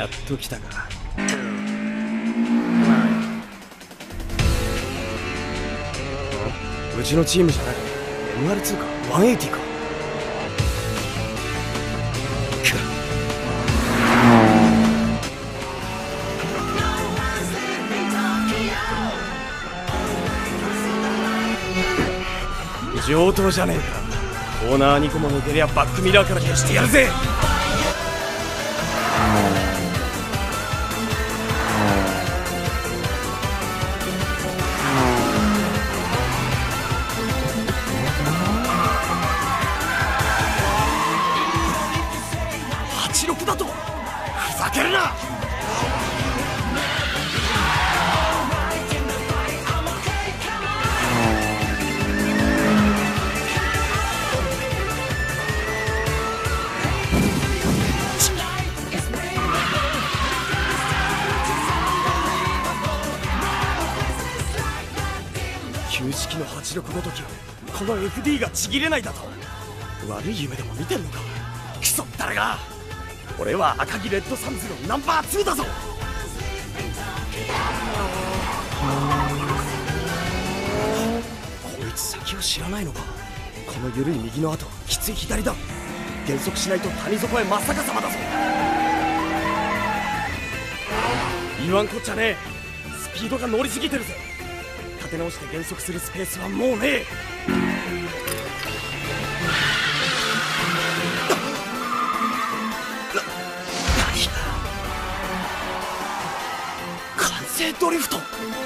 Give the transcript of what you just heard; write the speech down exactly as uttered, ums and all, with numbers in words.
やっと来たか。うちのチームじゃない エムアールツー か ひゃくはちじゅう か。上等じゃねえか。コーナーにこも抜けりゃバックミラーから消してやるぜ。はちじゅうろくだとふざけるな。旧式のはちじゅうろくごときをこの エフディー がちぎれないだと。悪い夢でも見てんのか。クソ誰が。俺は赤城レッドサンズのナンバーツーだぞ。こいつ先を知らないのか。この緩い右の後きつい左だ。減速しないと谷底へ真っ逆さまだぞ。言わんこっちゃねえ。スピードが乗りすぎてるぜ。立て直して減速するスペースはもうねえ。な、何？完成ドリフト。